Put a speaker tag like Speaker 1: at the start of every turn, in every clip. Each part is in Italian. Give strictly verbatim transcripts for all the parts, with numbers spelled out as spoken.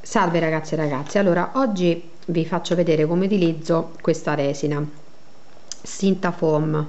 Speaker 1: Salve ragazzi e ragazzi, allora oggi vi faccio vedere come utilizzo questa resina Sintafoam.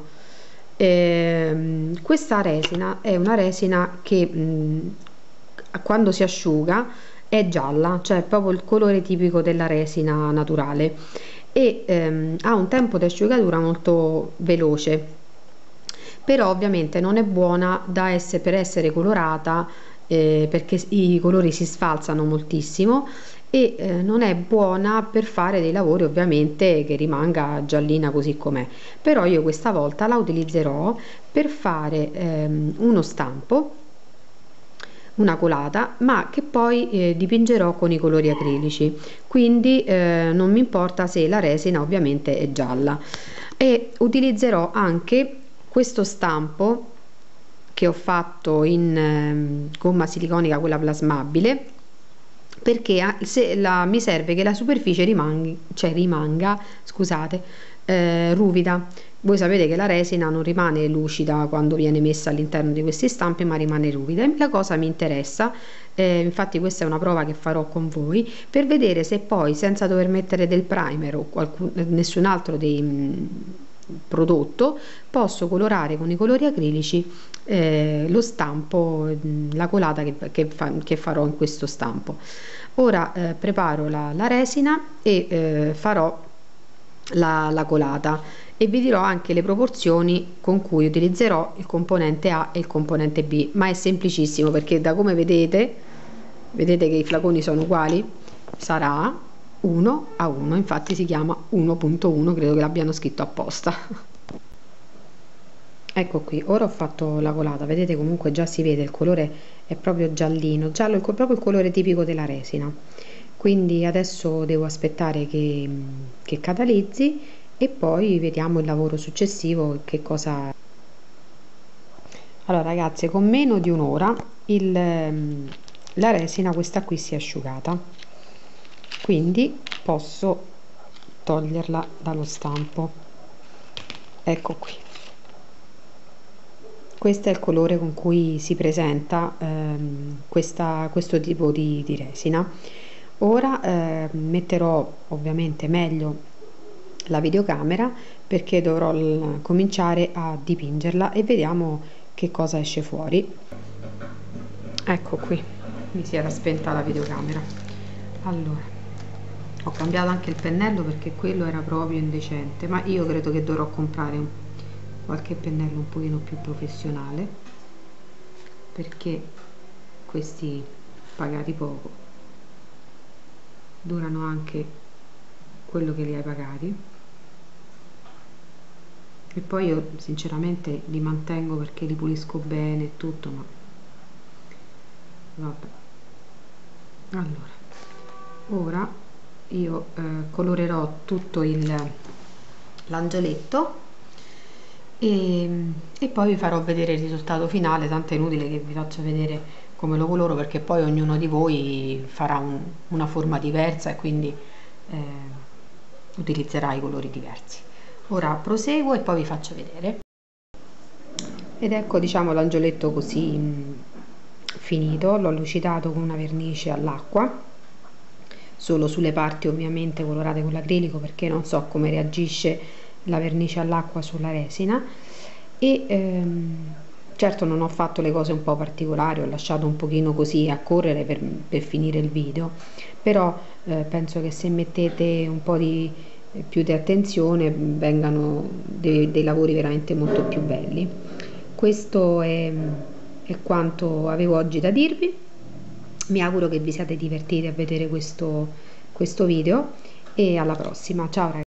Speaker 1: Ehm, questa resina è una resina che mh, quando si asciuga è gialla, cioè proprio il colore tipico della resina naturale, e ehm, ha un tempo di asciugatura molto veloce, però ovviamente non è buona da essere, per essere colorata, eh, perché i colori si sfalsano moltissimo, e eh, non è buona per fare dei lavori ovviamente che rimanga giallina così com'è. Però io questa volta la utilizzerò per fare ehm, uno stampo, una colata, ma che poi eh, dipingerò con i colori acrilici, quindi eh, non mi importa se la resina ovviamente è gialla. E utilizzerò anche questo stampo che ho fatto in eh, gomma siliconica, quella plasmabile, perché se la, mi serve che la superficie rimanga, cioè rimanga, scusate, eh, ruvida. Voi sapete che la resina non rimane lucida quando viene messa all'interno di questi stampi, ma rimane ruvida, e la cosa mi interessa. Eh, infatti questa è una prova che farò con voi per vedere se poi, senza dover mettere del primer o qualcun, nessun altro dei mh, prodotto, posso colorare con i colori acrilici eh, lo stampo, mh, la colata che, che, fa, che farò in questo stampo. Ora eh, preparo la, la resina e eh, farò la, la colata, e vi dirò anche le proporzioni con cui utilizzerò il componente A e il componente B, ma è semplicissimo perché da come vedete vedete che i flaconi sono uguali, sarà uno a uno, infatti si chiama uno punto uno, credo che l'abbiano scritto apposta. Ecco qui, ora ho fatto la colata, vedete comunque già si vede il colore è proprio giallino, giallo, il, proprio il colore tipico della resina. Quindi adesso devo aspettare che, che catalizzi e poi vediamo il lavoro successivo, che cosa. Allora ragazzi, con meno di un'ora il, la resina questa qui si è asciugata, quindi posso toglierla dallo stampo. Ecco qui, questo è il colore con cui si presenta ehm, questa, questo tipo di, di resina. Ora eh, metterò ovviamente meglio la videocamera perché dovrò cominciare a dipingerla e vediamo che cosa esce fuori. Ecco qui, mi si era spenta la videocamera. Allora, ho cambiato anche il pennello perché quello era proprio indecente, ma io credo che dovrò comprare un, qualche pennello un pochino più professionale, perché questi pagati poco durano anche quello che li hai pagati, e poi io sinceramente li mantengo perché li pulisco bene e tutto, ma vabbè. Allora, ora io eh, colorerò tutto il l'angioletto e, e poi vi farò vedere il risultato finale, tanto è inutile che vi faccia vedere come lo coloro perché poi ognuno di voi farà un, una forma diversa e quindi eh, utilizzerà i colori diversi. Ora proseguo e poi vi faccio vedere. Ed ecco, diciamo, l'angioletto così mh, finito, l'ho lucidato con una vernice all'acqua, solo sulle parti ovviamente colorate con l'acrilico perché non so come reagisce la vernice all'acqua sulla resina, e ehm, certo non ho fatto le cose un po' particolari, ho lasciato un pochino così a correre per, per finire il video, però eh, penso che se mettete un po' di più di attenzione vengano dei, dei lavori veramente molto più belli. Questo è, è quanto avevo oggi da dirvi. Mi auguro che vi siate divertiti a vedere questo, questo video, e alla prossima, ciao ragazzi.